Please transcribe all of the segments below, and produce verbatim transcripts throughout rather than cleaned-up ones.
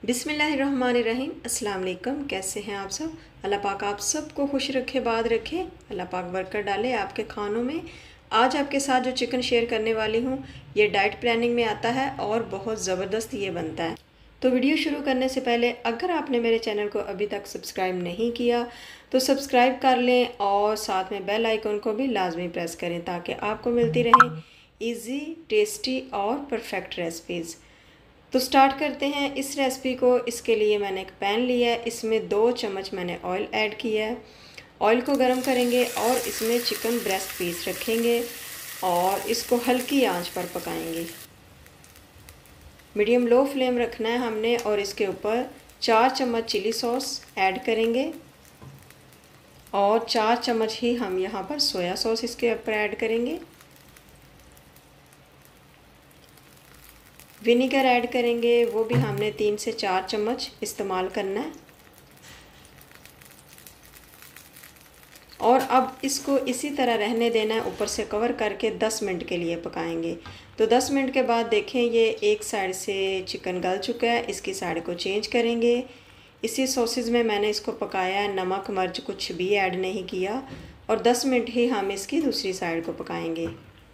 बिस्मिल्लाहिर्रहमानिर्रहीम। अस्सलाम वालेकुम। कैसे हैं आप सब? अल्लाह पाक आप सबको खुश रखे, बाद रखे। अल्लाह पाक बरकत डाले आपके खानों में। आज आपके साथ जो चिकन शेयर करने वाली हूँ ये डाइट प्लानिंग में आता है और बहुत ज़बरदस्त ये बनता है। तो वीडियो शुरू करने से पहले अगर आपने मेरे चैनल को अभी तक सब्सक्राइब नहीं किया तो सब्सक्राइब कर लें और साथ में बेल आइकन को भी लाजमी प्रेस करें ताकि आपको मिलती रहें ईज़ी, टेस्टी और परफेक्ट रेसिपीज़। तो स्टार्ट करते हैं इस रेसिपी को। इसके लिए मैंने एक पैन लिया है, इसमें दो चम्मच मैंने ऑयल ऐड किया है। ऑयल को गर्म करेंगे और इसमें चिकन ब्रेस्ट पीस रखेंगे और इसको हल्की आंच पर पकाएंगे। मीडियम लो फ्लेम रखना है हमने और इसके ऊपर चार चम्मच चिली सॉस ऐड करेंगे और चार चम्मच ही हम यहाँ पर सोया सॉस इसके ऊपर ऐड करेंगे। विनीगर ऐड करेंगे, वो भी हमने तीन से चार चम्मच इस्तेमाल करना है। और अब इसको इसी तरह रहने देना है, ऊपर से कवर करके दस मिनट के लिए पकाएंगे। तो दस मिनट के बाद देखें ये एक साइड से चिकन गल चुका है, इसकी साइड को चेंज करेंगे। इसी सॉसेज में मैंने इसको पकाया है, नमक मिर्च कुछ भी ऐड नहीं किया और दस मिनट ही हम इसकी दूसरी साइड को पकाएंगे।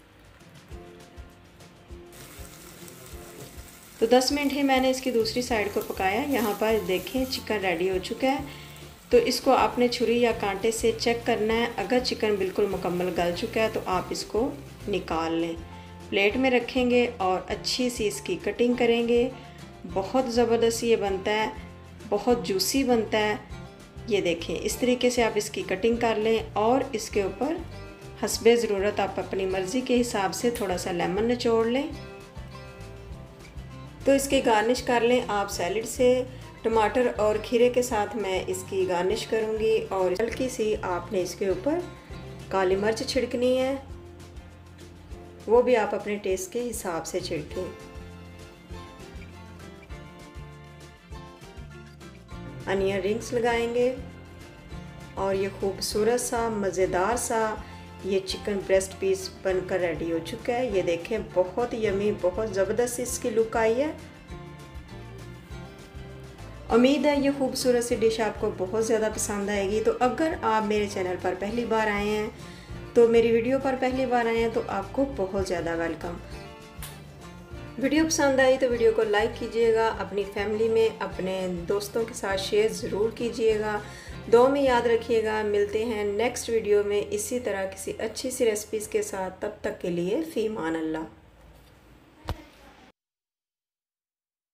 तो दस मिनट ही मैंने इसकी दूसरी साइड को पकाया। यहाँ पर देखें चिकन रेडी हो चुका है। तो इसको आपने छुरी या कांटे से चेक करना है। अगर चिकन बिल्कुल मुकम्मल गल चुका है तो आप इसको निकाल लें, प्लेट में रखेंगे और अच्छी सी इसकी कटिंग करेंगे। बहुत ज़बरदस्त ये बनता है, बहुत जूसी बनता है। ये देखें इस तरीके से आप इसकी कटिंग कर लें और इसके ऊपर हस्बे ज़रूरत आप अपनी मर्ज़ी के हिसाब से थोड़ा सा लेमन निचोड़ लें। तो इसकी गार्निश कर लें आप सैलेड से। टमाटर और खीरे के साथ मैं इसकी गार्निश करूंगी और हल्की सी आपने इसके ऊपर काली मिर्च छिड़कनी है, वो भी आप अपने टेस्ट के हिसाब से छिड़कें। अनियन रिंग्स लगाएंगे और ये खूबसूरत सा मज़ेदार सा ये चिकन ब्रेस्ट पीस बनकर रेडी हो चुका है। ये देखें बहुत यमी, बहुत ज़बरदस्त इसकी लुक आई है। उम्मीद है ये खूबसूरत सी डिश आपको बहुत ज़्यादा पसंद आएगी। तो अगर आप मेरे चैनल पर पहली बार आए हैं तो मेरी वीडियो पर पहली बार आए हैं तो आपको बहुत ज़्यादा वेलकम। वीडियो पसंद आई तो वीडियो को लाइक कीजिएगा, अपनी फैमिली में अपने दोस्तों के साथ शेयर ज़रूर कीजिएगा। दुआ में याद रखिएगा। मिलते हैं नेक्स्ट वीडियो में इसी तरह किसी अच्छी सी रेसिपीज़ के साथ। तब तक के लिए फ़ी मान अल्लाह।